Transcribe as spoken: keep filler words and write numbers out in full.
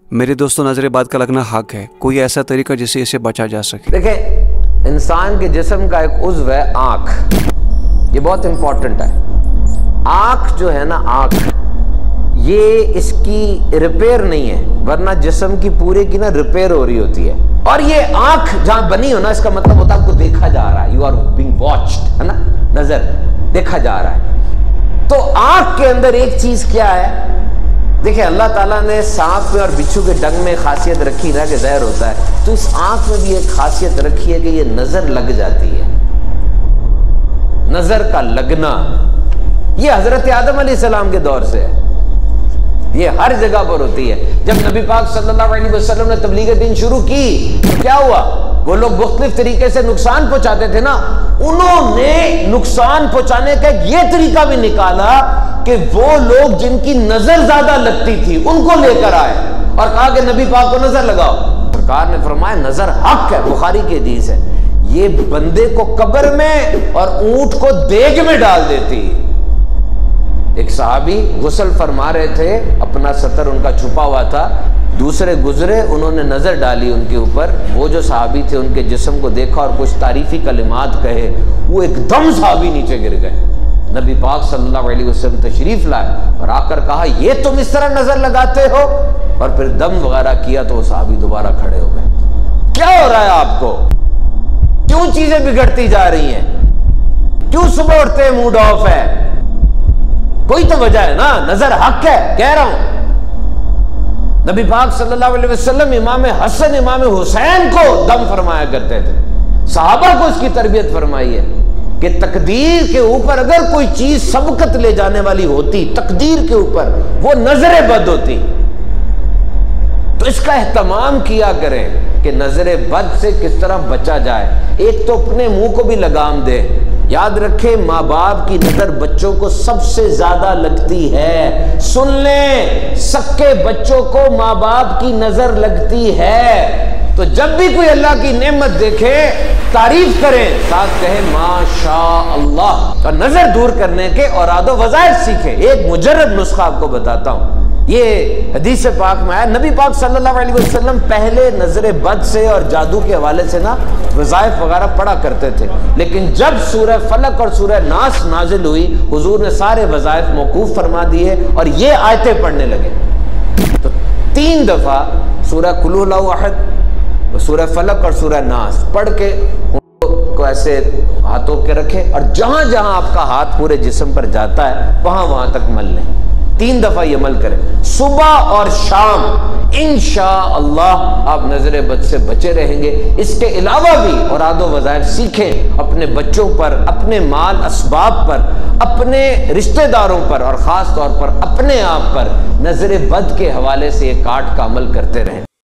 میرے دوستوں نظر بد کا لگنا حق ہے، کوئی ایسا طریقہ جس سے اسے بچا جا سکے؟ دیکھیں، انسان کے جسم کا ایک عضو ہے آنکھ، یہ بہت امپورٹنٹ ہے۔ آنکھ جو ہے نا، آنکھ یہ اس کی ریپیئر نہیں ہے، ورنہ جسم کی پورے کی نا ریپیئر ہو رہی ہوتی ہے۔ اور یہ آنکھ جہاں بنی ہو نا، اس کا مطلب ہوتا ہے آپ کو دیکھا جا رہا ہے، یو آر بینگ واچڈ، ہے نا، نظر دیکھا جا رہا ہے۔ تو آنکھ کے اندر ایک چیز کیا ہے؟ دیکھیں، اللہ تعالیٰ نے سانپ میں اور بچھو کے ڈنگ میں خاصیت رکھی نا کہ زہر ہوتا ہے، تو اس آنکھ میں بھی ایک خاصیت رکھی ہے کہ یہ نظر لگ جاتی ہے۔ نظر کا لگنا یہ حضرت آدم علیہ السلام کے دور سے ہے، یہ ہر جگہ پر ہوتی ہے۔ جب نبی پاک صلی اللہ علیہ وسلم نے تبلیغ دین شروع کی تو کیا ہوا؟ وہ لوگ مختلف طریقے سے نقصان پہنچاتے تھے نا، انہوں نے نقصان پہنچانے کا یہ طریقہ بھی نکالا کہ وہ لوگ جن کی نظر زیادہ لگتی تھی ان کو لے کر آئے اور کہا کہ نبی پاک کو نظر لگاؤ۔ سرکار نے فرمایا نظر حق ہے، بخاری کی حدیث ہے، یہ بندے کو قبر میں اور اونٹ کو دیگ میں ڈال دیتی۔ ایک صحابی غسل فرما رہے تھے، اپنا ستر ان کا چھپا ہوا تھا، دوسرے گزرے، انہوں نے نظر ڈالی ان کے اوپر، وہ جو صحابی تھے ان کے جسم کو دیکھا اور کچھ تعریفی کلمات کہے، وہ ایک دم صحابی نیچے گر گئے۔ نبی پاک صلی اللہ علیہ وسلم تشریف لائے اور آ کر کہا یہ تم اس طرح نظر لگاتے ہو، اور پھر دم وغیرہ کیا تو وہ صحابی دوبارہ کھڑے ہو گئے۔ کیا ہو رہا ہے آپ کو؟ کیوں چیزیں بگڑتی جا رہی ہیں؟ کیوں صبح اٹھتے ہیں موڈ آف ہے؟ کوئی تو وجہ ہے نا، نظر حق ہے، کہہ رہا ہوں۔ نبی پاک صلی اللہ علیہ وسلم امام حسن امام حسین کو دم فرمایا کرتے تھے، صحابہ کو اس کی تربیت فرمائی ہے کہ تقدیر کے اوپر اگر کوئی چیز سبقت لے جانے والی ہوتی، تقدیر کے اوپر، وہ نظر بد ہوتی، تو اس کا اہتمام کیا کریں کہ نظر بد سے کس طرح بچا جائے۔ ایک تو اپنے منہ کو بھی لگام دے، یاد رکھیں ماں باپ کی نظر بچوں کو سب سے زیادہ لگتی ہے۔ سن لیں، سکے بچوں کو ماں باپ کی نظر لگتی ہے، تو جب بھی کوئی اللہ کی نعمت دیکھے تعریف کریں، ساتھ کہیں ماشاء اللہ، اور نظر دور کرنے کے اوراد و وظائف سیکھیں۔ ایک مجرب نسخہ آپ کو بتاتا ہوں، یہ حدیث پاک میں آیا، نبی پاک صلی اللہ علیہ وسلم پہلے نظر بد سے اور جادو کے حوالے سے نا وظائف وغیرہ پڑھا کرتے تھے، لیکن جب سورہ فلق اور سورہ ناس نازل ہوئی، حضور نے سارے وظائف موقوف فرما دیے اور یہ آیتیں پڑھنے لگے۔ تو تین دفعہ سورہ قل ہو اللہ احد، سورہ فلق اور سورہ ناس پڑھ کے کو ایسے ہاتھوں کے رکھے، اور جہاں جہاں آپ کا ہاتھ پورے جسم پر جاتا ہے وہاں وہاں تک مل لیں، تین دفعہ یہ عمل کریں، صبح اور شام، انشاءاللہ آپ نظر بد سے بچے رہیں گے۔ اس کے علاوہ بھی اوراد و وظائف سیکھیں، اپنے بچوں پر، اپنے مال اسباب پر، اپنے رشتہ داروں پر، اور خاص طور پر اپنے آپ پر نظر بد کے حوالے سے یہ کاٹ کا عمل کرتے رہیں۔